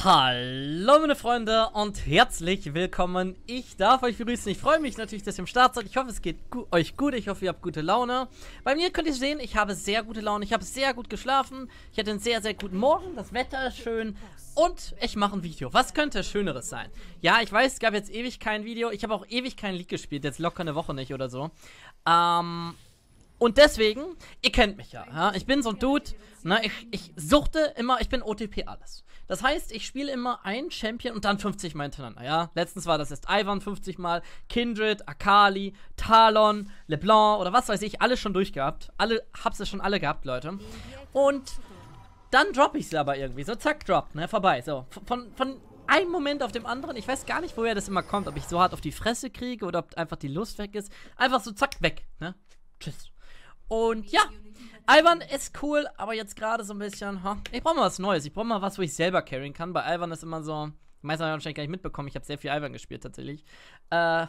Hallo meine Freunde und herzlich willkommen. Ich darf euch begrüßen. Ich freue mich natürlich, dass ihr am Start seid. Ich hoffe, es geht euch gut. Ich hoffe, ihr habt gute Laune. Bei mir könnt ihr sehen, ich habe sehr gute Laune. Ich habe sehr gut geschlafen. Ich hatte einen sehr, sehr guten Morgen. Das Wetter ist schön. Und ich mache ein Video. Was könnte Schöneres sein? Ja, ich weiß, es gab jetzt ewig kein Video. Ich habe auch ewig kein League gespielt. Jetzt locker eine Woche nicht oder so. Und deswegen, ihr kennt mich ja. Ich bin so ein Dude, ne, ich suchte immer, ich bin OTP alles. Das heißt, ich spiele immer einen Champion und dann 50 Mal hintereinander, ja. Letztens war das jetzt Ivern 50 Mal, Kindred, Akali, Talon, LeBlanc oder was weiß ich, alles schon durchgehabt. Hab's ja schon alle gehabt, Leute. Und dann droppe ich sie aber irgendwie, so zack, drop, ne, vorbei, so. Von einem Moment auf dem anderen, ich weiß gar nicht, woher das immer kommt, ob ich so hart auf die Fresse kriege oder ob einfach die Lust weg ist. Einfach so zack, weg, ne. Tschüss. Und ja, Ivern ist cool, aber jetzt gerade so ein bisschen, ich brauche mal was Neues. Ich brauche mal was, wo ich selber carryen kann. Bei Ivern ist immer so, die meisten haben wahrscheinlich gar nicht mitbekommen, ich habe sehr viel Ivern gespielt tatsächlich. Ja.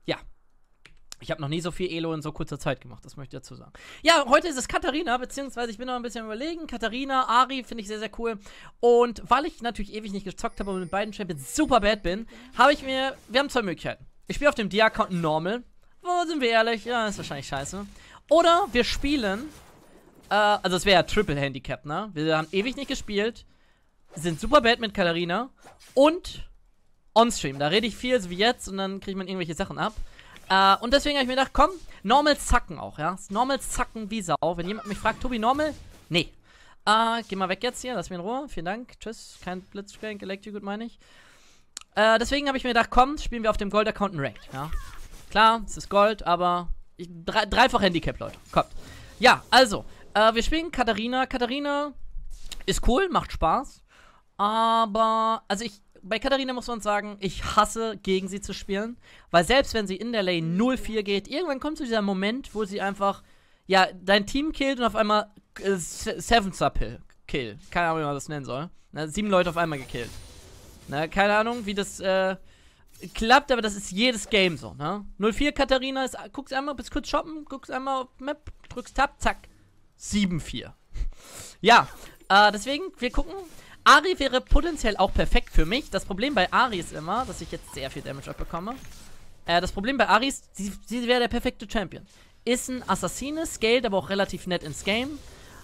Ich habe noch nie so viel Elo in so kurzer Zeit gemacht, das möchte ich dazu sagen. Ja, heute ist es Katharina, beziehungsweise ich bin noch ein bisschen überlegen. Katharina, Ahri finde ich sehr, sehr cool. Und weil ich natürlich ewig nicht gezockt habe und mit beiden Champions super bad bin, wir haben zwei Möglichkeiten. Ich spiele auf dem Dia-Account normal. Wo sind wir ehrlich? Ja, ist wahrscheinlich scheiße. Oder wir spielen, also es wäre ja Triple Handicap, ne? Wir haben ewig nicht gespielt, sind super bad mit Katharina und Onstream. Da rede ich viel, so wie jetzt, und dann kriegt man irgendwelche Sachen ab. Und deswegen habe ich mir gedacht, komm, Normal zacken auch, ja? Normal zacken wie Sau. Wenn jemand mich fragt, Tobi, Normal? Nee. Geh mal weg jetzt hier, lass mich in Ruhe. Vielen Dank, tschüss, kein Blitzcrank, Electro, meine ich. Deswegen habe ich mir gedacht, komm, spielen wir auf dem Gold-Account ein Ranked, ja? Klar, es ist Gold, aber dreifach Handicap, Leute. Kommt. Ja, also, wir spielen Katharina. Katharina ist cool, macht Spaß. Aber, also bei Katharina muss man sagen, ich hasse, gegen sie zu spielen. Weil selbst wenn sie in der Lane 0-4 geht, irgendwann kommt zu dieser Moment, wo sie einfach, ja, dein Team killt und auf einmal 7-Star-Kill. Keine Ahnung, wie man das nennen soll. 7 Leute auf einmal gekillt. Keine Ahnung, wie das, klappt, aber das ist jedes Game so, ne? 04 Katharina guckst einmal, bist kurz shoppen, guckst einmal auf Map, drückst Tab, zack. 7-4. Ja, deswegen, wir gucken. Ahri wäre potenziell auch perfekt für mich. Das Problem bei Ahri ist immer, dass ich jetzt sehr viel Damage abbekomme. Das Problem bei Ahri ist, sie wäre der perfekte Champion. Ist ein Assassine, scaled aber auch relativ nett ins Game.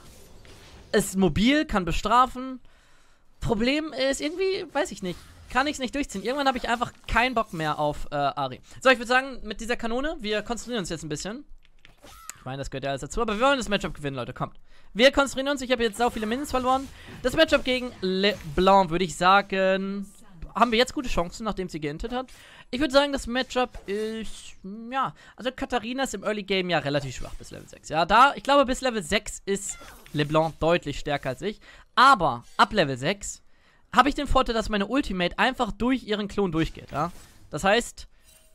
Ist mobil, kann bestrafen. Problem ist irgendwie, weiß ich nicht. Kann ich es nicht durchziehen. Irgendwann habe ich einfach keinen Bock mehr auf Ahri. So, ich würde sagen, mit dieser Kanone, wir konzentrieren uns jetzt ein bisschen. Ich meine, das gehört ja alles dazu, aber wir wollen das Matchup gewinnen, Leute, kommt. Wir konzentrieren uns, ich habe jetzt so viele Minions verloren. Das Matchup gegen LeBlanc, würde ich sagen, haben wir jetzt gute Chancen, nachdem sie geintet hat. Ich würde sagen, das Matchup ist, ja, also Katharina ist im Early Game ja relativ schwach bis Level 6. Ja, ich glaube, bis Level 6 ist LeBlanc deutlich stärker als ich. Aber ab Level 6 habe ich den Vorteil, dass meine Ultimate einfach durch ihren Klon durchgeht, ja. Das heißt,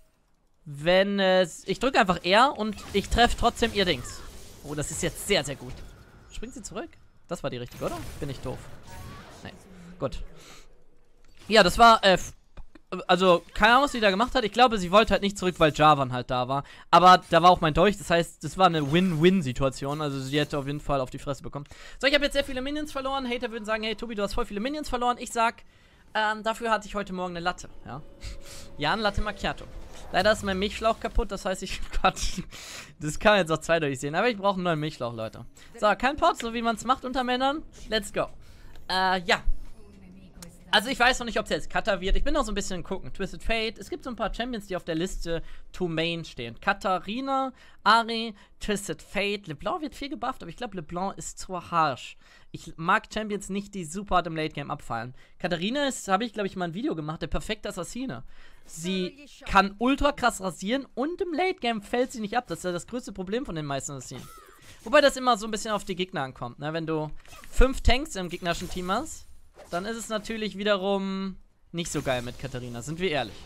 ich drücke einfach R und ich treffe trotzdem ihr Dings. Oh, das ist jetzt sehr, sehr gut. Springt sie zurück? Das war die richtige, oder? Bin ich doof? Nein. Gut. Ja, das war, also, keine Ahnung, was sie da gemacht hat. Ich glaube, sie wollte halt nicht zurück, weil Jarvan halt da war. Aber da war auch mein Dolch, das heißt, das war eine Win-Win-Situation. Also, sie hätte auf jeden Fall auf die Fresse bekommen. So, ich habe jetzt sehr viele Minions verloren. Hater würden sagen, hey, Tobi, du hast voll viele Minions verloren. Ich sag, dafür hatte ich heute Morgen eine Latte, ja. Ja, eine Latte Macchiato. Leider ist mein Milchschlauch kaputt, das heißt, das kann man jetzt auch zweideutig sehen. Aber ich brauche einen neuen Milchschlauch, Leute. So, kein Pot, so wie man es macht unter Männern. Let's go. Ja. Also ich weiß noch nicht, ob es jetzt Kata wird. Ich bin noch so ein bisschen gucken. Twisted Fate. Es gibt so ein paar Champions, die auf der Liste to Main stehen. Katharina, Ahri, Twisted Fate. LeBlanc wird viel gebufft, aber ich glaube, LeBlanc ist zu harsh. Ich mag Champions nicht, die super hart im Late Game abfallen. Katharina ist, habe ich glaube ich mal ein Video gemacht, der perfekte Assassine. Sie kann ultra krass rasieren und im Late Game fällt sie nicht ab. Das ist ja das größte Problem von den meisten Assassinen. Wobei das immer so ein bisschen auf die Gegner ankommt, ne? Wenn du 5 Tanks im gegnerischen Team hast, dann ist es natürlich wiederum nicht so geil mit Katharina, sind wir ehrlich.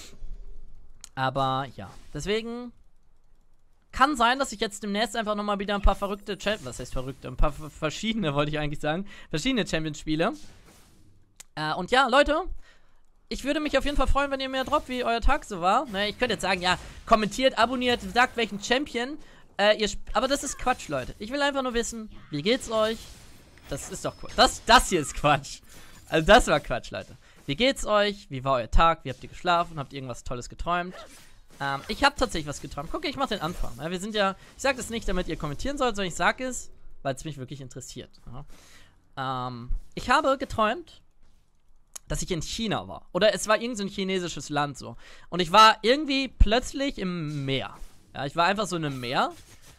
Aber ja, deswegen kann sein, dass ich jetzt demnächst einfach nochmal wieder ein paar verrückte Champions, was heißt verrückte, ein paar verschiedene, wollte ich eigentlich sagen, verschiedene Champions spiele. Und ja, Leute, ich würde mich auf jeden Fall freuen, wenn ihr mir droppt, wie euer Tag so war. Ne, ich könnte jetzt sagen, ja, kommentiert, abonniert, sagt welchen Champion. Aber das ist Quatsch, Leute. Ich will einfach nur wissen, wie geht's euch? Das ist doch Quatsch. Das hier ist Quatsch. Also das war Quatsch, Leute. Wie geht's euch? Wie war euer Tag? Wie habt ihr geschlafen? Habt ihr irgendwas Tolles geträumt? Ich habe tatsächlich was geträumt. Guck, ich mach den Anfang. Ja, wir sind ja, ich sag das nicht, damit ihr kommentieren sollt, sondern ich sag es, weil es mich wirklich interessiert. Ja. Ich habe geträumt, dass ich in China war. Oder es war irgend so ein chinesisches Land so. Und ich war irgendwie plötzlich im Meer. Ja, ich war einfach so in einem Meer.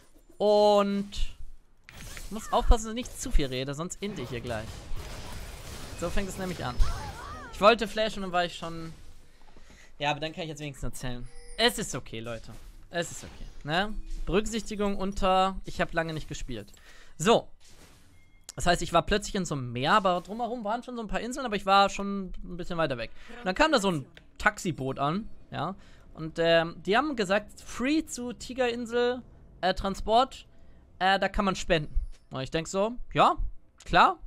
Und ich muss aufpassen, dass ich nicht zu viel rede, sonst inde ich hier gleich. So fängt es nämlich an. Ich wollte flashen und dann war ich schon... Ja, aber dann kann ich jetzt wenigstens erzählen. Es ist okay, Leute. Es ist okay. Ne? Berücksichtigung unter... Ich habe lange nicht gespielt. So. Das heißt, ich war plötzlich in so einem Meer, aber drumherum waren schon so ein paar Inseln, aber ich war schon ein bisschen weiter weg. Und dann kam da so ein Taxiboot an, ja. Und die haben gesagt, free zu Tigerinsel, Transport, da kann man spenden. Und ich denke so, ja, klar.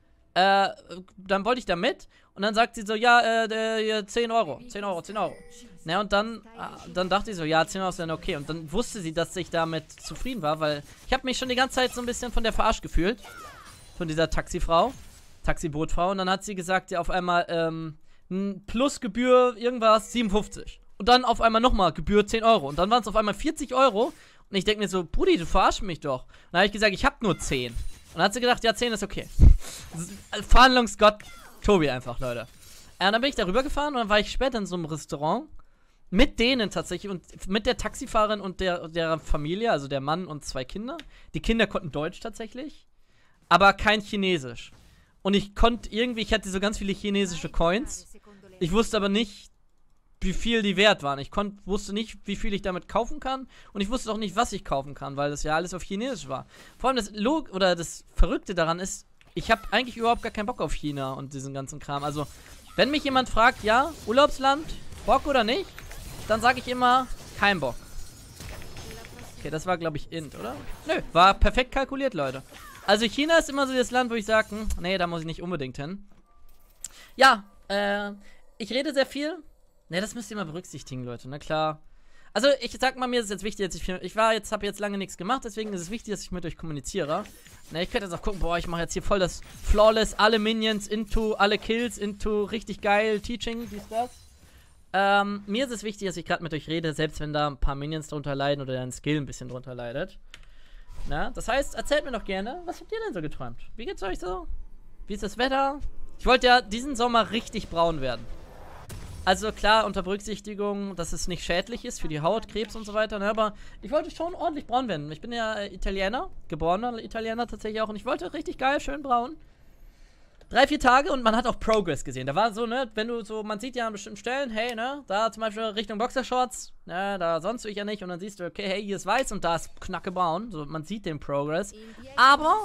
Dann wollte ich da mit und dann sagt sie so, ja, 10 Euro, 10 Euro, 10 Euro. Na, und dann dachte ich so, ja, 10 Euro ist dann okay. Und dann wusste sie, dass ich damit zufrieden war, weil ich habe mich schon die ganze Zeit so ein bisschen von der verarscht gefühlt. Von dieser Taxibootfrau. Und dann hat sie gesagt, ja, auf einmal, plus Gebühr irgendwas 57. Und dann auf einmal nochmal Gebühr 10 Euro. Und dann waren es auf einmal 40 Euro. Und ich denke mir so, Brudi, du verarschst mich doch. Und dann habe ich gesagt, ich habe nur 10. Und dann hat sie gedacht, ja, 10 ist okay. Verhandlungsgott Tobi einfach, Leute. Und dann bin ich darüber gefahren und dann war ich später in so einem Restaurant. Mit denen tatsächlich und mit der Taxifahrerin und der Familie, also der Mann und 2 Kinder. Die Kinder konnten Deutsch tatsächlich. Aber kein Chinesisch. Und ich hatte so ganz viele chinesische Coins. Ich wusste aber nicht, wie viel die wert waren. Ich wusste nicht, wie viel ich damit kaufen kann. Und ich wusste auch nicht, was ich kaufen kann, weil das ja alles auf Chinesisch war. Vor allem das Verrückte daran ist, ich habe eigentlich überhaupt gar keinen Bock auf China und diesen ganzen Kram. Also, wenn mich jemand fragt, ja, Urlaubsland, Bock oder nicht, dann sage ich immer, kein Bock. Okay, das war, glaube ich, Int, oder? Nö, war perfekt kalkuliert, Leute. Also China ist immer so das Land, wo ich sage, nee, da muss ich nicht unbedingt hin. Ja, ich rede sehr viel. Ne, das müsst ihr mal berücksichtigen, Leute, na klar. Also ich sag mal, mir ist jetzt wichtig, habe jetzt lange nichts gemacht, deswegen ist es wichtig, dass ich mit euch kommuniziere. Ne, ich könnte jetzt auch gucken, boah, ich mache jetzt hier voll das Flawless, alle Minions into, alle Kills into, richtig geil, Teaching, dies, das. Mir ist es wichtig, dass ich gerade mit euch rede, selbst wenn da ein paar Minions drunter leiden oder dein Skill ein bisschen drunter leidet. Na, das heißt, erzählt mir doch gerne, was habt ihr denn so geträumt? Wie geht's euch so? Wie ist das Wetter? Ich wollte ja diesen Sommer richtig braun werden. Also klar, unter Berücksichtigung, dass es nicht schädlich ist für die Haut, Krebs und so weiter, ne, aber ich wollte schon ordentlich braun werden. Ich bin ja Italiener, geborener Italiener tatsächlich auch und ich wollte richtig geil, schön braun. 3, 4 Tage und man hat auch Progress gesehen. Da war so, ne, wenn du so, man sieht ja an bestimmten Stellen, hey, ne, da zum Beispiel Richtung Boxershorts, ne, da sonst ich ja nicht und dann siehst du, okay, hey, hier ist weiß und da ist knackebraun. So, man sieht den Progress. Aber,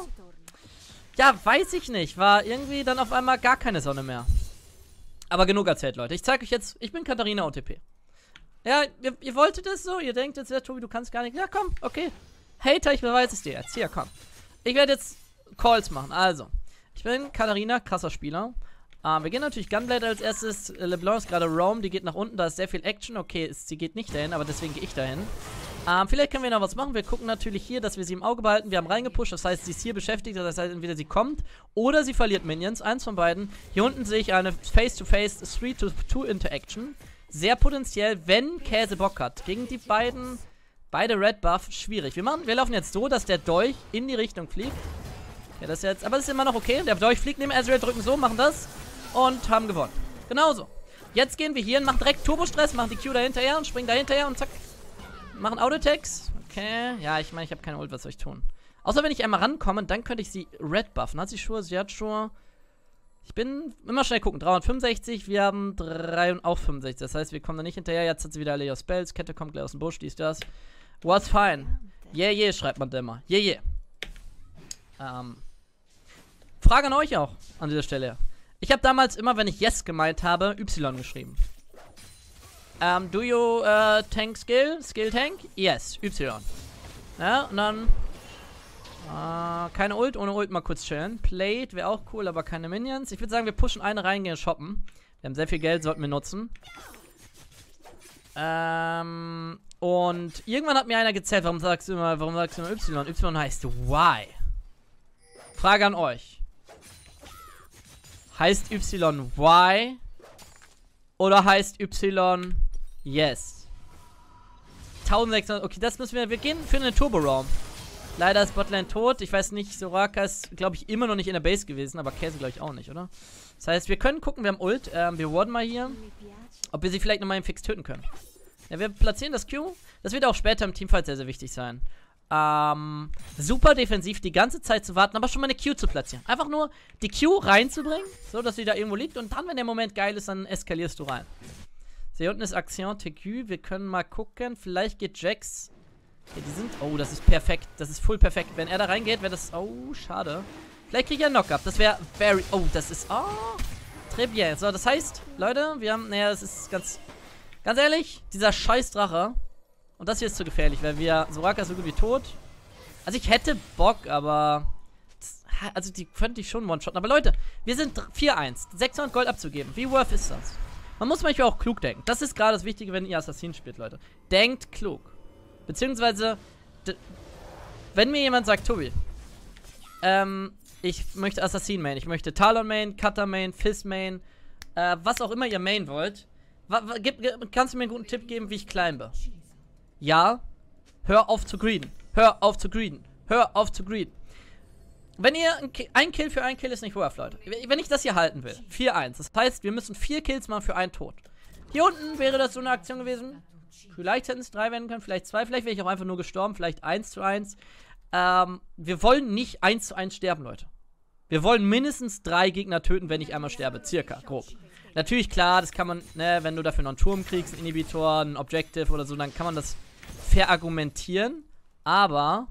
ja, weiß ich nicht, war irgendwie dann auf einmal gar keine Sonne mehr. Aber genug erzählt, Leute. Ich zeige euch jetzt, ich bin Katharina OTP. Ja, ihr wolltet es so, ihr denkt jetzt, ja, Tobi, du kannst gar nicht. Ja, komm, okay. Hater, ich beweise es dir jetzt. Hier, komm. Ich werde jetzt Calls machen, also. Ich bin Katharina, krasser Spieler. Wir gehen natürlich Gunblade als erstes. LeBlanc ist gerade Roam, die geht nach unten, da ist sehr viel Action. Okay, sie geht nicht dahin, aber deswegen gehe ich dahin. Vielleicht können wir noch was machen. Wir gucken natürlich hier, dass wir sie im Auge behalten. Wir haben reingepusht, das heißt, sie ist hier beschäftigt. Das heißt, entweder sie kommt oder sie verliert Minions. Eins von beiden. Hier unten sehe ich eine Face-to-Face 3-to-2 Interaction. Sehr potenziell, wenn Käse Bock hat. Gegen die beide Red Buff, schwierig. Wir laufen jetzt so, dass der Dolch in die Richtung fliegt. Ja, das ist jetzt, aber das ist immer noch okay. Der Dolch fliegt neben Ezreal, drücken so, machen das und haben gewonnen. Genauso. Jetzt gehen wir hier und machen direkt Turbo-Stress, machen die Q dahinterher und springen dahinterher und zack. Machen Auto-Attacks. Okay. Ja, ich meine, ich habe keine Ult, was soll ich tun? Außer wenn ich einmal rankomme, dann könnte ich sie Red buffen. Hat sie Schuhe? Sie hat Schuhe. Ich bin immer schnell gucken. 365, wir haben 3 und auch 65. Das heißt, wir kommen da nicht hinterher. Jetzt hat sie wieder alle ihre Spells. Kette kommt gleich aus dem Busch, dies, das. Was fine. Yeah, yeah, schreibt man da immer. Yeah, yeah. Frage an euch auch an dieser Stelle. Ich habe damals immer, wenn ich Yes gemeint habe, Y geschrieben. Do you tank skill? Skill tank? Yes, Y. Ja, und dann keine Ult, ohne Ult mal kurz chillen. Plate wäre auch cool, aber keine Minions. Ich würde sagen, wir pushen eine rein, gehen shoppen. Wir haben sehr viel Geld, sollten wir nutzen. Und irgendwann hat mir einer gezählt, warum sagst du immer Y? Y heißt Y. Frage an euch. Heißt Y Y Oder heißt Y Yes? 1600. Okay, das müssen wir. Wir gehen für einen Turbo-Raum. Leider ist Botlane tot. Ich weiß nicht, Soraka ist, glaube ich, immer noch nicht in der Base gewesen. Aber Käse, glaube ich, auch nicht, oder? Das heißt, wir können gucken, wir haben Ult. Wir warden mal hier. Ob wir sie vielleicht nochmal im Fix töten können. Ja, wir platzieren das Q. Das wird auch später im Teamfight sehr, sehr wichtig sein. Super defensiv die ganze Zeit zu warten, aber schon mal eine Q zu platzieren. Einfach nur die Q reinzubringen, so dass sie da irgendwo liegt. Und dann, wenn der Moment geil ist, dann eskalierst du rein. So, hier unten ist Action TQ. Wir können mal gucken. Vielleicht geht Jax. Okay, die sind. Oh, das ist perfekt. Das ist full perfekt. Wenn er da reingeht, wäre das. Oh, schade. Vielleicht kriege ich einen Knock-Up. Das wäre very. Oh, das ist. Oh. Très bien. So, das heißt, Leute, wir haben. Naja, das ist ganz. Ganz ehrlich, dieser scheiß Drache. Und das hier ist zu gefährlich, weil wir. Soraka ist so gut wie tot. Also, ich hätte Bock, aber. Also, die könnte ich schon one-shotten. Aber Leute, wir sind 4-1. 600 Gold abzugeben. Wie worth ist das? Man muss manchmal auch klug denken. Das ist gerade das Wichtige, wenn ihr Assassin spielt, Leute. Denkt klug. Beziehungsweise, wenn mir jemand sagt, Tobi, ich möchte Assassin Main, ich möchte Talon Main, Cutter Main, Fizz Main, was auch immer ihr Main wollt, kannst du mir einen guten Tipp geben, wie ich climbe? Ja, hör auf zu greeden. Hör auf zu greeden. Hör auf zu greeden. Wenn ihr ein Kill für einen Kill ist nicht worth, Leute. Wenn ich das hier halten will, 4-1. Das heißt, wir müssen 4 Kills machen für einen Tod. Hier unten wäre das so eine Aktion gewesen. Vielleicht hätten es 3 werden können, vielleicht 2. Vielleicht wäre ich auch einfach nur gestorben. Vielleicht 1:1. Wir wollen nicht 1:1 sterben, Leute. Wir wollen mindestens 3 Gegner töten, wenn ich einmal sterbe. Circa, grob. Natürlich, klar, das kann man, ne, wenn du dafür noch einen Turm kriegst, einen Inhibitor, einen Objective oder so, dann kann man das verargumentieren. Aber...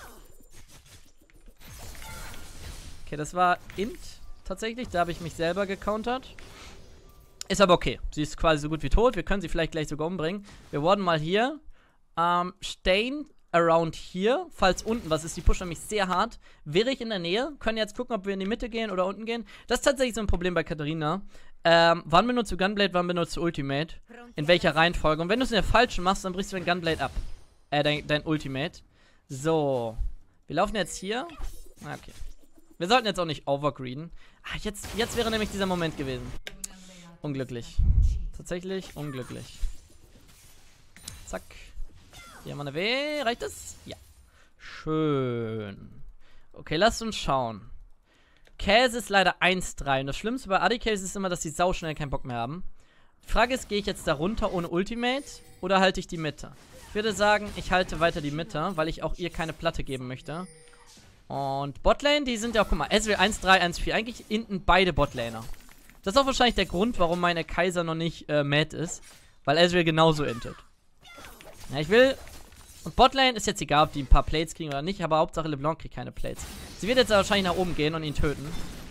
Okay, das war Int tatsächlich. Da habe ich mich selber gecountert. Ist aber okay. Sie ist quasi so gut wie tot. Wir können sie vielleicht gleich sogar umbringen. Wir warden mal hier. Stehen around hier. Falls unten was ist. Die pushen nämlich sehr hart. Wäre ich in der Nähe. Können jetzt gucken, ob wir in die Mitte gehen oder unten gehen. Das ist tatsächlich so ein Problem bei Katharina. Wann benutzt du Gunblade, wann benutzt du Ultimate? In welcher Reihenfolge? Und wenn du es in der falschen machst, dann brichst du dein Gunblade ab. Dein Ultimate. So. Wir laufen jetzt hier. Okay. Wir sollten jetzt auch nicht overgreeden. Jetzt wäre nämlich dieser Moment gewesen. Unglücklich. Tatsächlich unglücklich. Zack. Hier haben wir eine W. Reicht das? Ja. Schön. Okay, lasst uns schauen. Käse ist leider 1:3. Und das Schlimmste bei AD-Case ist immer, dass die sau schnell keinen Bock mehr haben. Die Frage ist, gehe ich jetzt da runter ohne Ultimate oder halte ich die Mitte? Ich würde sagen, ich halte weiter die Mitte, weil ich auch ihr keine Platte geben möchte. Und Botlane, die sind ja auch, guck mal, Ezreal 1:3, 1:4. Eigentlich hinten beide Botlaner. Das ist auch wahrscheinlich der Grund, warum meine Kaiser noch nicht mad ist. Weil Ezreal genauso intet. Ja, ich will... Und Botlane ist jetzt egal, ob die ein paar Plates kriegen oder nicht, aber Hauptsache LeBlanc kriegt keine Plates. Sie wird jetzt wahrscheinlich nach oben gehen und ihn töten.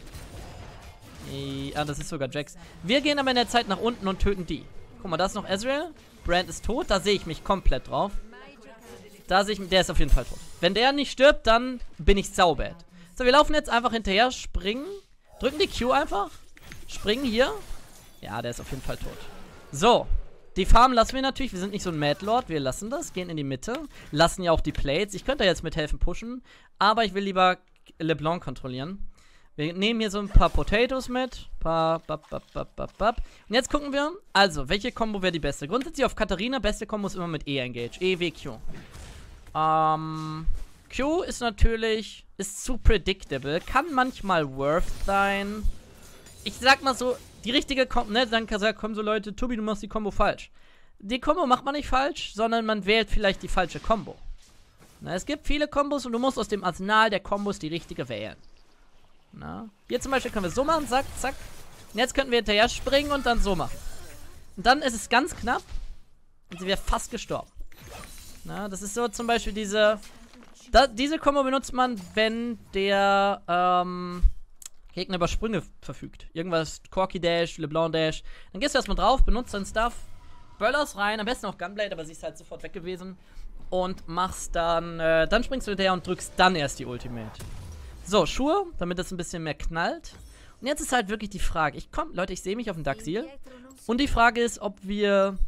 Ja, das ist sogar Jax. Wir gehen aber in der Zeit nach unten und töten die. Guck mal, da ist noch Ezreal. Brand ist tot, da sehe ich mich komplett drauf. Da sehe ich, der ist auf jeden Fall tot. Wenn der nicht stirbt, dann bin ich saubad. So, wir laufen jetzt einfach hinterher, springen. Drücken die Q einfach. Springen hier. Ja, der ist auf jeden Fall tot. So. Die Farm lassen wir natürlich. Wir sind nicht so ein Mad Lord. Wir lassen das. Gehen in die Mitte. Lassen ja auch die Plates. Ich könnte da jetzt mithelfen pushen. Aber ich will lieber LeBlanc kontrollieren. Wir nehmen hier so ein paar Potatoes mit. Und jetzt gucken wir. Also, welche Combo wäre die beste? Grundsätzlich auf Katharina. Beste Combo ist immer mit E-Engage. E-W-Q. Q ist natürlich, ist zu predictable, kann manchmal worth sein. Ich sag mal so, die richtige Kombo, ne, dann kommen so Leute, Tobi, du machst die Kombo falsch. Die Kombo macht man nicht falsch, sondern man wählt vielleicht die falsche Kombo. Na, es gibt viele Kombos und du musst aus dem Arsenal der Kombos die richtige wählen. Na, hier zum Beispiel können wir so machen, zack, zack. Und jetzt könnten wir hinterher springen und dann so machen. Und dann ist es ganz knapp und sie wäre fast gestorben. Na, das ist so zum Beispiel diese Kombo benutzt man, wenn der Gegner über Sprünge verfügt. Irgendwas, Corki Dash, LeBlanc Dash. Dann gehst du erstmal drauf, benutzt deinen Stuff, böllerst rein, am besten auch Gunblade, aber sie ist halt sofort weg gewesen. Und machst dann, dann springst du hinterher und drückst dann erst die Ultimate. So, Schuhe, damit das ein bisschen mehr knallt. Und jetzt ist halt wirklich die Frage, Leute, ich sehe mich auf dem Daxil. Und die Frage ist, ob wir...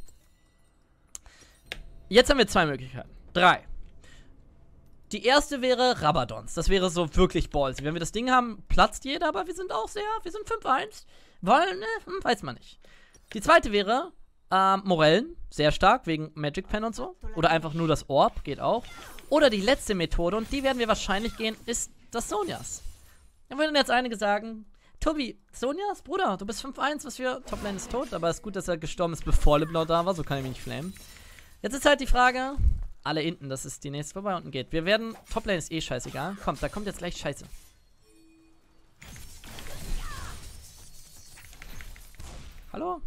Jetzt haben wir 2 Möglichkeiten. 3. Die erste wäre Rabadons. Das wäre so wirklich ballsy. Wenn wir das Ding haben, platzt jeder, aber wir sind auch wir sind 5-1. Wollen, ne? Weiß man nicht. Die zweite wäre Morellen, sehr stark, wegen Magic Pen und so. Oder einfach nur das Orb, geht auch. Oder die letzte Methode, und die werden wir wahrscheinlich gehen, ist das Sonias. Da würden jetzt einige sagen, Tobi, Sonias, Bruder, du bist 5-1, was für Toplane ist tot, aber es ist gut, dass er gestorben ist, bevor LeBlanc da war, so kann ich mich nicht flamen. Jetzt ist halt die Frage, alle Inten, das ist die nächste vorbei, unten geht. Wir werden, Toplane ist eh scheißegal. Kommt, da kommt jetzt gleich Scheiße. Hallo?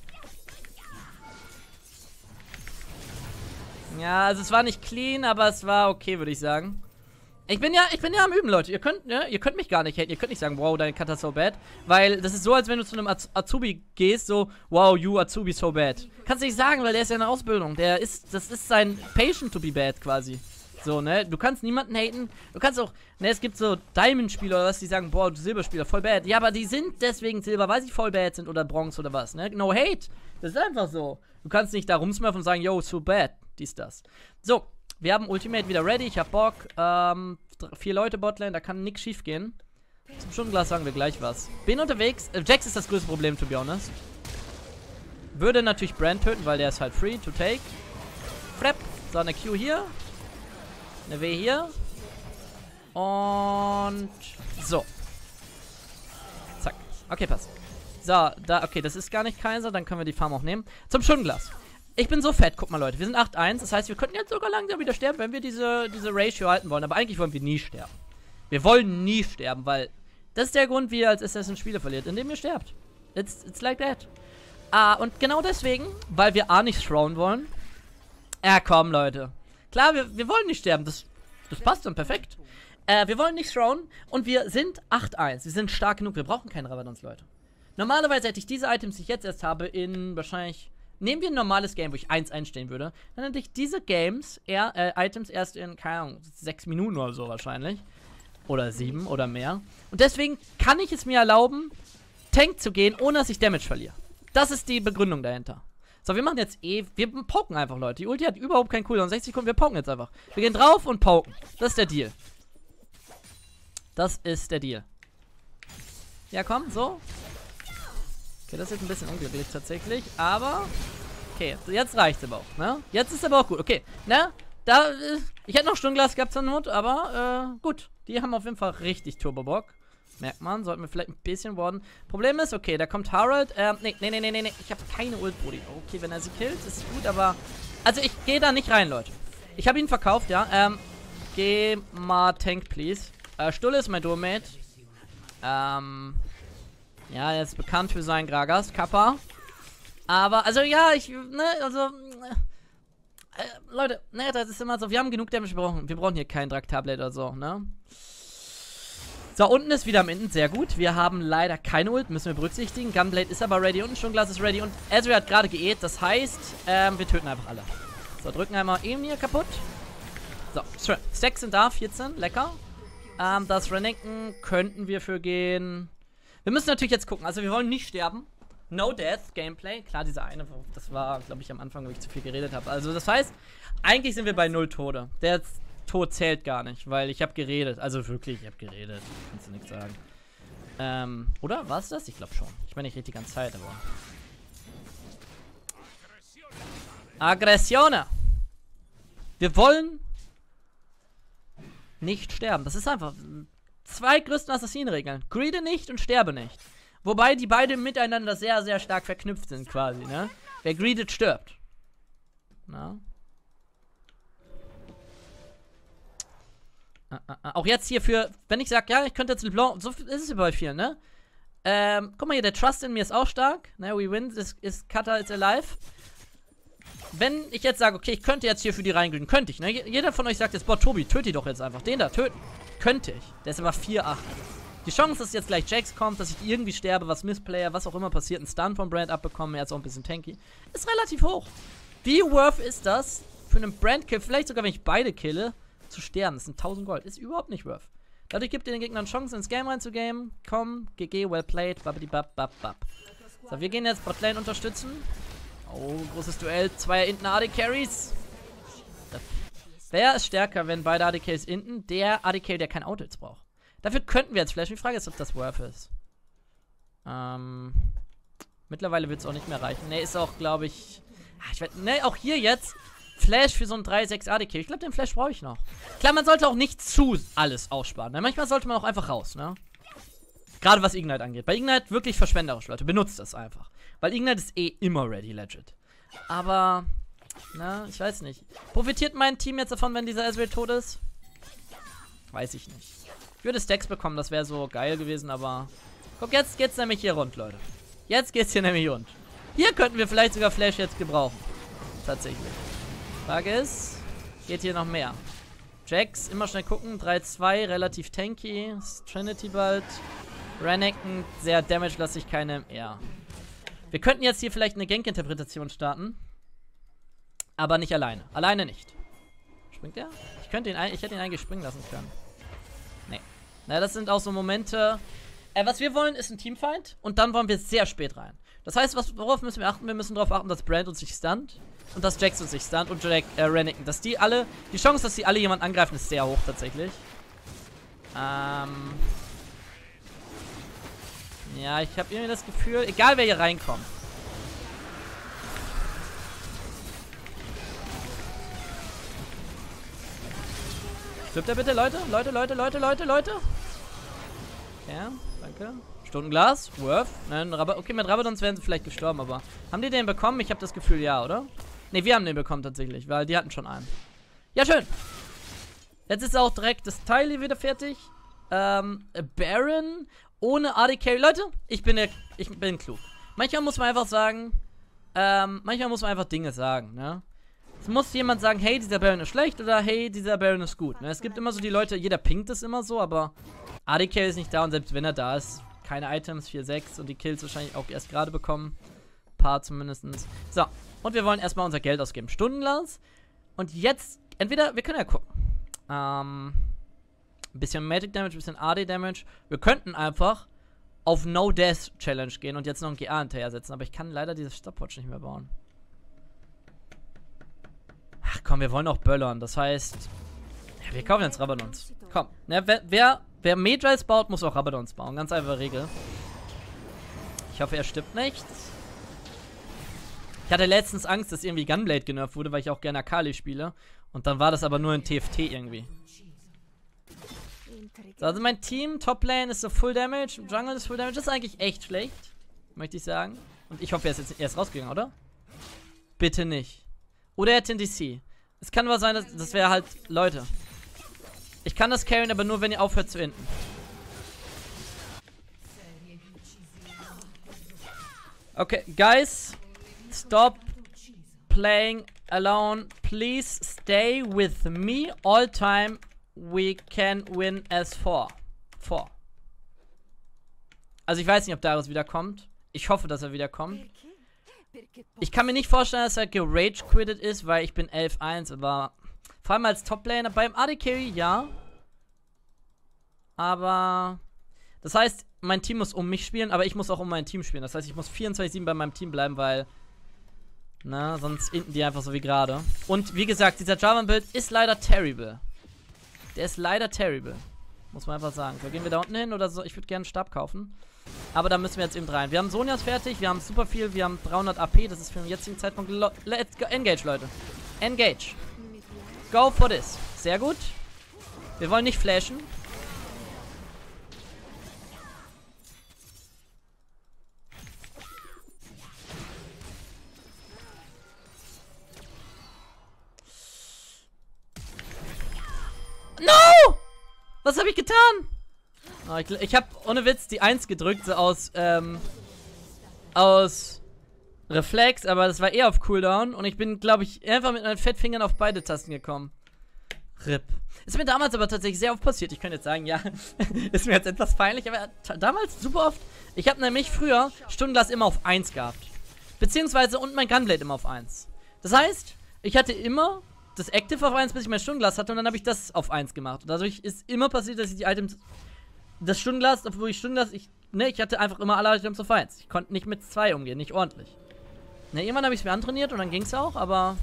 Ja, also es war nicht clean, aber es war okay, würde ich sagen. Ich bin ja am Üben, Leute. Ihr könnt mich gar nicht haten. Ihr könnt nicht sagen, wow, dein Kata so bad. Weil das ist so, als wenn du zu einem Azubi gehst, so, wow, you Azubi so bad. Kannst du nicht sagen, weil der ist ja in der Ausbildung. Das ist sein Patient to be bad quasi. So, ne? Du kannst niemanden haten. Du kannst auch, ne, es gibt so Diamond-Spieler oder was, die sagen, boah, du Silberspieler, voll bad. Ja, aber die sind deswegen Silber, weil sie voll bad sind oder Bronze oder was, ne? No hate. Das ist einfach so. Du kannst nicht da rumsmurfen und sagen, yo, so bad. Dies, das. So, wir haben Ultimate wieder ready. Ich hab Bock. 4 Leute Botlane, da kann nix schief gehen. Zum Stundenglas sagen wir gleich was. Bin unterwegs. Jax ist das größte Problem, to be honest. Würde natürlich Brand töten, weil der ist halt free to take. Frap. So, eine Q hier. Eine W hier. Und so. Zack. Okay, passt. So, da, okay, das ist gar nicht Kaiser, dann können wir die Farm auch nehmen. Zum Stundenglas. Ich bin so fett, guck mal Leute, wir sind 8-1, das heißt, wir könnten jetzt sogar langsam wieder sterben, wenn wir diese Ratio halten wollen. Aber eigentlich wollen wir nie sterben. Wir wollen nie sterben, weil das ist der Grund, wie ihr als Assassin Spiele verliert, indem ihr sterbt. It's like that. Und genau deswegen, weil wir nicht throwen wollen. Ja, komm Leute. Klar, wir wollen nicht sterben, das passt dann perfekt. Wir wollen nicht throwen und wir sind 8-1. Wir sind stark genug, wir brauchen keinen Rabadons, Leute. Normalerweise hätte ich diese Items, die ich jetzt erst habe, in wahrscheinlich... Nehmen wir ein normales Game, wo ich 1 einstellen würde. Dann hätte ich diese Items erst in, keine Ahnung, 6 Minuten oder so wahrscheinlich. Oder 7 oder mehr. Und deswegen kann ich es mir erlauben, Tank zu gehen, ohne dass ich Damage verliere. Das ist die Begründung dahinter. So, wir machen jetzt wir poken einfach, Leute. Die Ulti hat überhaupt keinen Cooldown. 60 Sekunden, wir poken jetzt einfach. Wir gehen drauf und poken. Das ist der Deal. Das ist der Deal. Ja, komm, so. Okay, das ist jetzt ein bisschen unglücklich tatsächlich, aber okay, jetzt reicht's aber auch, ne? Jetzt ist aber auch gut, okay, ne? Ich hätte noch Stundenglas gehabt zur Not, aber gut, die haben auf jeden Fall richtig Turbo-Bock. Merkt man, sollten wir vielleicht ein bisschen warden. Problem ist, okay, da kommt Harald, nee, ich habe keine Ult, Brudi. Okay, wenn er sie killt, ist gut, aber, also ich gehe da nicht rein, Leute. Ich habe ihn verkauft, ja, geh mal Tank, please. Stulle ist mein Duo-Mate. Ja, er ist bekannt für seinen Gragas, Kappa. Aber, also ja, Leute, ne, das ist immer so, wir haben genug Damage, wir brauchen hier kein Drag-Tablet oder so, ne? So, unten ist wieder am Ende, sehr gut. Wir haben leider keine Ult, müssen wir berücksichtigen. Gunblade ist aber ready, unten Stundenglas ist ready und Ezreal hat gerade geäht, das heißt, wir töten einfach alle. So, drücken einmal eben hier kaputt. So, Stacks sind da, 14, lecker. Das Renekton könnten wir für gehen... Wir müssen natürlich jetzt gucken, also wir wollen nicht sterben. No Death Gameplay. Klar, dieser eine, das war, glaube ich, am Anfang, wo ich zu viel geredet habe. Also das heißt, eigentlich sind wir bei 0 Tode. Der Tod zählt gar nicht, weil ich habe geredet. Also wirklich, ich habe geredet. Kannst du nichts sagen. Oder? War es das? Ich glaube schon. Ich meine, ich rede die ganze Zeit, aber... Aggressione! Wir wollen nicht sterben. Das ist einfach... 2 größten Assassinenregeln. Greede nicht und sterbe nicht. Wobei die beide miteinander sehr, sehr stark verknüpft sind quasi, ne? Wer greedet, stirbt. Na? Auch jetzt hier für, wenn ich sage, ja, ich könnte jetzt LeBlanc, so ist es bei vielen, ne? Guck mal hier, der Trust in mir ist auch stark. Ne, we win, Kata is alive. Wenn ich jetzt sage, okay, ich könnte jetzt hier für die reingehen, könnte ich, ne? Jeder von euch sagt jetzt, boah, Tobi, töte die doch jetzt einfach. Den da, töten. Könnte ich. Der ist aber 4-8. Die Chance, dass jetzt gleich Jax kommt, dass ich irgendwie sterbe, was Missplayer, was auch immer passiert, einen Stun von Brand abbekommen, er ist auch ein bisschen tanky, ist relativ hoch. Wie worth ist das, für einen Brand-Kill, vielleicht sogar wenn ich beide kille, zu sterben? Das sind 1000 Gold. Ist überhaupt nicht worth. Dadurch gibt ihr den Gegnern Chancen, ins Game reinzugehen. Komm, GG, well played, babidi-bab-bab-bab. So, wir gehen jetzt Botlane unterstützen. Oh, großes Duell. 2 Inten AD-Carries. Wer ist stärker, wenn beide AD-Carries inten? Der AD-Carry, der kein Auto-Hits braucht. Dafür könnten wir jetzt flashen. Die Frage ist, ob das worth ist. Mittlerweile wird es auch nicht mehr reichen. Ne, ist auch, glaube ich... Ne, auch hier jetzt Flash für so einen 3-6 ADK. Ich glaube, den Flash brauche ich noch. Klar, man sollte auch nicht zu alles aussparen. Ne? Manchmal sollte man auch einfach raus, ne? Gerade was Ignite angeht. Bei Ignite wirklich verschwenderisch, Leute. Benutzt das einfach. Weil Ignite ist eh immer ready, legit. Aber, na, ich weiß nicht. Profitiert mein Team jetzt davon, wenn dieser Ezreal tot ist? Weiß ich nicht. Ich würde Stacks bekommen, das wäre so geil gewesen, aber... Guck, jetzt geht's nämlich hier rund, Leute. Jetzt geht's hier nämlich rund. Hier könnten wir vielleicht sogar Flash jetzt gebrauchen. Tatsächlich. Frage ist, geht hier noch mehr? Jax, immer schnell gucken. 3-2, relativ tanky. Trinity bald. Renekton, sehr damage-lastig, keine MR. Wir könnten jetzt hier vielleicht eine Gank-Interpretation starten. Aber nicht alleine. Alleine nicht. Springt er? Ich hätte ihn eigentlich springen lassen können. Nee. Na, das sind auch so Momente. Was wir wollen, ist ein Teamfight. Und dann wollen wir sehr spät rein. Das heißt, worauf müssen wir achten? Wir müssen darauf achten, dass Brand uns nicht stunt. Und dass Jax uns nicht stunt. Und Renekton. Dass die alle. Die Chance, dass die alle jemanden angreifen, ist sehr hoch tatsächlich. Ja, ich habe irgendwie das Gefühl, egal wer hier reinkommt. Stirbt er bitte, Leute? Leute? Ja, danke. Stundenglas, Worth. Nein, okay, mit Rabadons wären sie vielleicht gestorben, aber... Haben die den bekommen? Ich habe das Gefühl, ja, oder? Ne, wir haben den bekommen tatsächlich, weil die hatten schon einen. Ja, schön. Jetzt ist auch direkt das Teil hier wieder fertig. Baron ohne AD-Carry. Leute, ich bin klug. Manchmal muss man einfach sagen, manchmal muss man einfach Dinge sagen, ne? Es muss jemand sagen, hey, dieser Baron ist schlecht oder hey, dieser Baron ist gut, ne? Es gibt immer so die Leute, jeder pinkt es immer so, aber AD-Carry ist nicht da und selbst wenn er da ist, keine Items, 4-6 und die Kills wahrscheinlich auch erst gerade bekommen. Ein paar zumindest. So, und wir wollen erstmal unser Geld ausgeben. Stundenglas. Und jetzt, entweder, wir können ja gucken. Ein bisschen Magic Damage, ein bisschen AD Damage. Wir könnten einfach auf No Death Challenge gehen und jetzt noch ein GA hinterher setzen. Aber ich kann leider dieses Stopwatch nicht mehr bauen. Ach komm, wir wollen auch böllern. Das heißt, ja, wir kaufen jetzt Rabadons. Komm, ne, wer Mage baut, muss auch Rabadons bauen. Ganz einfache Regel. Ich hoffe, er stirbt nicht. Ich hatte letztens Angst, dass irgendwie Gunblade genervt wurde, weil ich auch gerne Akali spiele. Und dann war das aber nur in TFT irgendwie. So, also mein Team, Top-Lane ist so Full Damage, Jungle ist Full Damage. Das ist eigentlich echt schlecht, möchte ich sagen. Und ich hoffe, er ist jetzt rausgegangen, oder? Bitte nicht. Oder er hat den DC. Es kann aber sein, dass das wäre halt... Leute. Ich kann das carryen, aber nur, wenn ihr aufhört zu hinten. Okay, guys. Stop playing alone. Please stay with me all time. We can win as 4. Also ich weiß nicht, ob Darius wiederkommt. Ich hoffe, dass er wiederkommt. Ich kann mir nicht vorstellen, dass er gerage-quittet ist, weil ich bin 11-1, aber vor allem als Top-Laner beim AD-Carry, ja. Aber das heißt, mein Team muss um mich spielen, aber ich muss auch um mein Team spielen. Das heißt, ich muss 24/7 bei meinem Team bleiben, weil, na, sonst enden die einfach so wie gerade. Und wie gesagt, dieser Jarvan-Build ist leider terrible. Der ist leider terrible. Muss man einfach sagen. So, gehen wir da unten hin oder so? Ich würde gerne einen Stab kaufen. Aber da müssen wir jetzt eben rein. Wir haben Sonias fertig, wir haben super viel, wir haben 300 AP. Das ist für den jetzigen Zeitpunkt... Let's go. Engage, Leute. Engage. Go for this. Sehr gut. Wir wollen nicht flashen. No! Was habe ich getan? Oh, ich habe ohne Witz die 1 gedrückt, so aus Reflex, aber das war eher auf Cooldown und ich bin, glaube ich, einfach mit meinen Fettfingern auf beide Tasten gekommen. RIP. Ist mir damals aber tatsächlich sehr oft passiert. Ich könnte jetzt sagen, ja, ist mir jetzt etwas peinlich, aber damals super oft. Ich habe nämlich früher Stundenglas immer auf 1 gehabt. Beziehungsweise und mein Gunblade immer auf 1. Das heißt, ich hatte immer das Active auf 1, bis ich mein Stundenglas hatte und dann habe ich das auf 1 gemacht. Und dadurch ist immer passiert, dass ich die Items... Das Stundenglas, obwohl ich Stundenglas... ich hatte einfach immer alle Items auf 1. Ich konnte nicht mit 2 umgehen, nicht ordentlich. Ne, irgendwann habe ich es mir antrainiert und dann ging es auch, aber...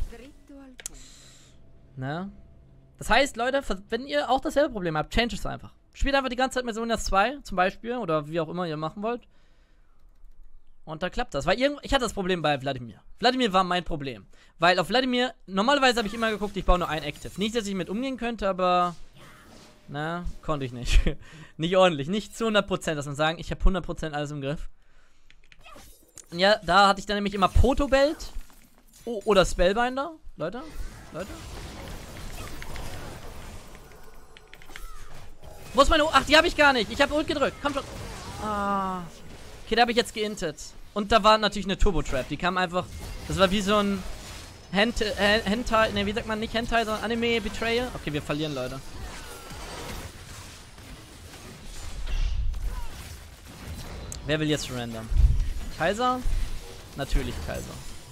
Ne? Das heißt, Leute, wenn ihr auch dasselbe Problem habt, change es einfach. Spielt einfach die ganze Zeit mit Sonias 2, zum Beispiel, oder wie auch immer ihr machen wollt. Und da klappt das. Weil ich hatte das Problem bei Wladimir. Wladimir war mein Problem. Weil auf Wladimir, normalerweise habe ich immer geguckt, ich baue nur ein Active. Nicht, dass ich mit umgehen könnte, aber... Na, konnte ich nicht. Nicht ordentlich. Nicht zu 100%, dass man sagen, ich habe 100% alles im Griff. Und ja, da hatte ich dann nämlich immer Protobelt. Oder Spellbinder. Leute. Wo ist meine... Ach, die habe ich gar nicht. Ich habe Ult gedrückt. Komm schon. Ah... Okay, da habe ich jetzt geintet. Und da war natürlich eine Turbo-Trap. Die kam einfach... Das war wie so ein... Hentai... Ne, wie sagt man? Nicht Hentai, sondern Anime-Betrayal. Okay, wir verlieren, Leute. Wer will jetzt surrendern? Kaiser? Natürlich Kaiser.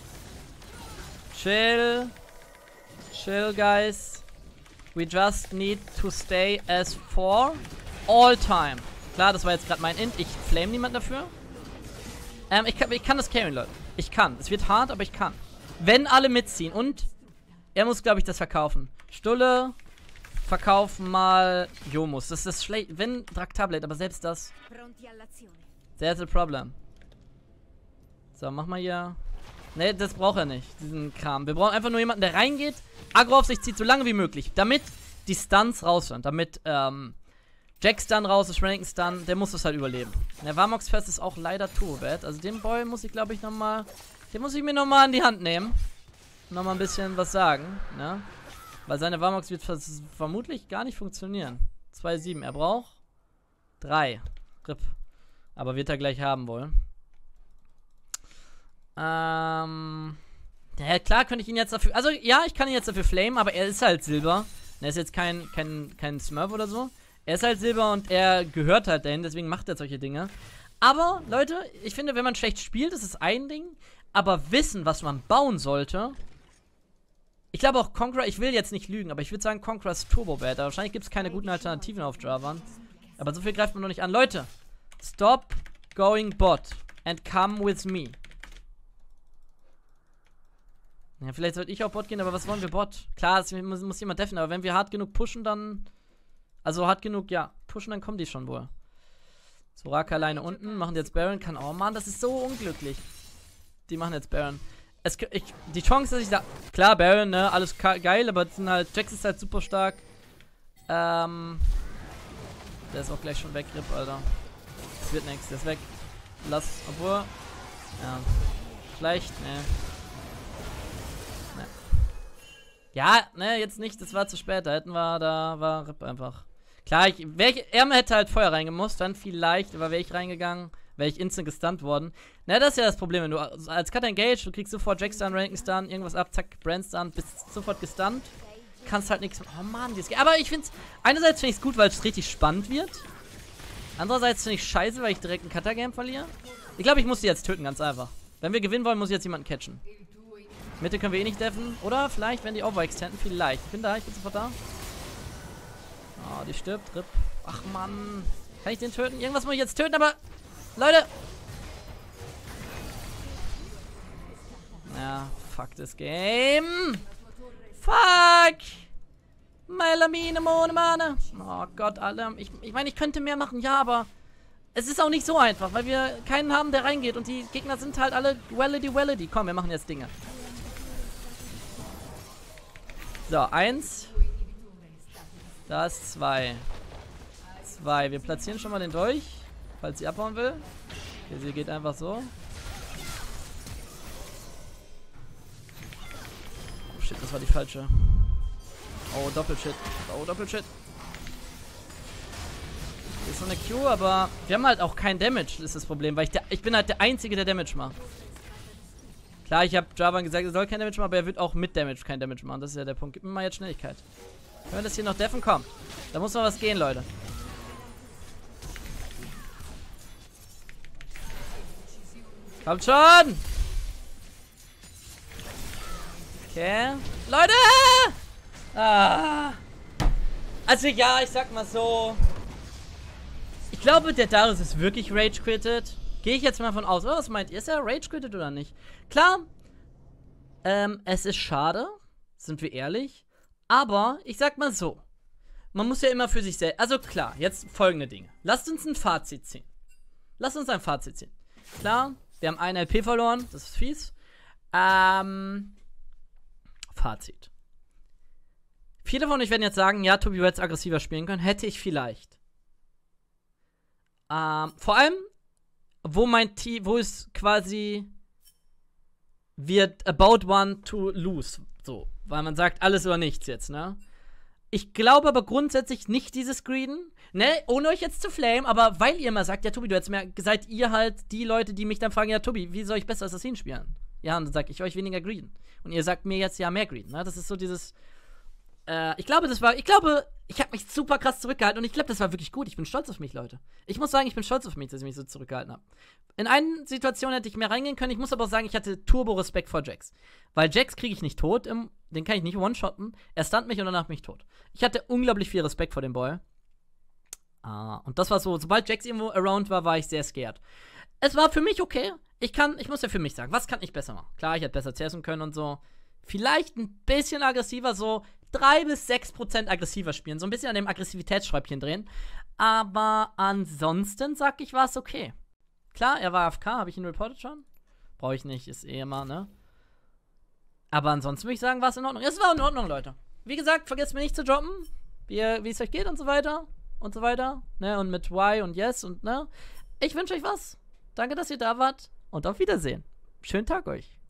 Chill. Chill, guys. We just need to stay as 4. All time. Klar, das war jetzt gerade mein Int. Ich flame niemanden dafür. Ich kann das carryen, Leute. Ich kann. Es wird hart, aber ich kann. Wenn alle mitziehen. Und er muss, glaube ich, das verkaufen. Stulle, verkaufen mal Jomus. Das ist schlecht. Wenn Draktablet, aber selbst das. That's a problem. So, mach mal hier. Ne, das braucht er nicht. Diesen Kram. Wir brauchen einfach nur jemanden, der reingeht, Aggro auf sich zieht, so lange wie möglich. Damit die Stunts raus sind. Damit, Jack-Stun raus ist, Ranking-Stun, der muss das halt überleben. Der Varmox-Fest ist auch leider Turbo-Bad. Also den Boy muss ich, glaube ich, nochmal... Den muss ich mir nochmal in die Hand nehmen. Nochmal ein bisschen was sagen, ne? Weil seine Varmox wird vermutlich gar nicht funktionieren. 2,7. Er braucht 3. RIP. Aber wird er gleich haben wohl. Ja, klar könnte ich ihn jetzt dafür... Also, ja, ich kann ihn jetzt dafür flamen, aber er ist halt Silber. Er ist jetzt kein Smurf oder so. Er ist halt Silber und er gehört halt dahin, deswegen macht er solche Dinge. Aber, Leute, ich finde, wenn man schlecht spielt, ist es ein Ding. Aber wissen, was man bauen sollte. Ich glaube auch Conqueror, ich will jetzt nicht lügen, aber ich würde sagen, Conqueror ist Turbo-Bad. Wahrscheinlich gibt es keine guten Alternativen auf Java. Aber so viel greift man noch nicht an. Leute, stop going bot and come with me. Ja, vielleicht sollte ich auch Bot gehen, aber was wollen wir Bot? Klar, es muss jemand deffen, aber wenn wir hart genug pushen, dann... Also hart genug, ja, pushen, dann kommen die schon wohl. Soraka alleine unten, machen jetzt Baron, kann... Oh Mann, das ist so unglücklich. Die machen jetzt Baron. Die Chance, dass ich da... Klar, Baron, ne, alles geil, aber das sind halt... Jax ist halt super stark. Der ist auch gleich schon weg, RIP, Alter. Das wird nichts, der ist weg. Obwohl... Ja. Schlecht, ne. Ja, ne, jetzt nicht, das war zu spät. Da war RIP einfach. Klar, er hätte halt Feuer reingemusst, dann vielleicht, aber wäre ich reingegangen, wäre ich instant gestunt worden. Na, das ist ja das Problem, wenn du als Cut Engage, du kriegst sofort Jack-Stun, Ranking-Stun, irgendwas ab, zack, Brand-Stun, bist sofort gestunt. Kannst halt nichts. Oh Mann, aber ich find's, einerseits finde ich es gut, weil es richtig spannend wird. Andererseits finde ich scheiße, weil ich direkt ein Cutter-Game verliere. Ich glaube, ich muss die jetzt töten, ganz einfach. Wenn wir gewinnen wollen, muss ich jetzt jemanden catchen. Mitte können wir eh nicht deffen. Oder vielleicht, wenn die overextenden, vielleicht. Ich bin sofort da. Oh, die stirbt. RIP. Ach, Mann. Kann ich den töten? Irgendwas muss ich jetzt töten, aber... Leute! Ja, fuck this game. Fuck! Melamine, Mone, oh Gott, Alter. Ich meine, ich könnte mehr machen, ja, aber... Es ist auch nicht so einfach, weil wir keinen haben, der reingeht. Und die Gegner sind halt alle Welledy. Komm, wir machen jetzt Dinge. So, 1. Da ist 2. 2. Wir platzieren schon mal den Dolch, falls sie abhauen will. Okay, sie geht einfach so. Oh shit, das war die falsche. Oh, Doppelshit. Oh, Doppelshit. Hier ist so eine Q, aber wir haben halt auch kein Damage, das ist das Problem, weil ich bin halt der Einzige, der Damage macht. Klar, ich habe Java gesagt, er soll kein Damage machen, aber er wird auch mit Damage kein Damage machen. Das ist ja der Punkt. Gib mir mal jetzt Schnelligkeit. Können wir das hier noch deffen? Komm. Da muss noch was gehen, Leute. Kommt schon! Okay. Leute! Ah. Also ja, ich sag mal so. Ich glaube, der Darius ist wirklich rage-quitted. Gehe ich jetzt mal von aus. Oh, was meint ihr? Ist er rage-quitted oder nicht? Klar, es ist schade, sind wir ehrlich. Aber, ich sag mal so. Man muss ja immer für sich selbst... Also klar, jetzt folgende Dinge. Lasst uns ein Fazit ziehen. Klar, Wir haben einen LP verloren, das ist fies. Fazit. Viele von euch werden jetzt sagen, ja, Tobi, du hättest aggressiver spielen können. Hätte ich vielleicht. Vor allem, wo es quasi wird about one to lose. So, weil man sagt, alles oder nichts jetzt, ne? Ich glaube aber grundsätzlich nicht dieses Greeden, ne, ohne euch jetzt zu flamen, aber weil ihr immer sagt, ja, Tobi, du hättest mehr, seid ihr halt die Leute, die mich dann fragen, ja, Tobi, wie soll ich besser Assassin spielen? Ja, und dann sag ich euch weniger Greeden. Und ihr sagt mir jetzt ja mehr Greeden, ne? Das ist so dieses, ich glaube, ich habe mich super krass zurückgehalten und ich glaube, das war wirklich gut. Ich bin stolz auf mich, Leute. Ich muss sagen, ich bin stolz auf mich, dass ich mich so zurückgehalten habe. In einer Situation hätte ich mehr reingehen können. Ich muss aber auch sagen, ich hatte Turbo-Respekt vor Jax. Weil Jax kriege ich nicht tot, den kann ich nicht one-shotten. Er stunt mich und danach bin ich tot. Ich hatte unglaublich viel Respekt vor dem Boy. Und das war so, sobald Jax irgendwo around war ich sehr scared. Es war für mich okay. Ich muss ja für mich sagen, was kann ich besser machen? Klar, ich hätte besser CSen können und so. Vielleicht ein bisschen aggressiver, so 3-6% aggressiver spielen. So ein bisschen an dem Aggressivitätsschräubchen drehen. Aber ansonsten, sag ich, war es okay. Klar, er war AFK, habe ich ihn reportet schon? Brauche ich nicht, ist eh immer, ne? Aber ansonsten würde ich sagen, war es in Ordnung. Es war in Ordnung, Leute. Wie gesagt, vergesst mir nicht zu droppen, wie es euch geht und so weiter. Und so weiter, ne? Und mit Y und Yes und, ne? Ich wünsche euch was. Danke, dass ihr da wart. Und auf Wiedersehen. Schönen Tag euch.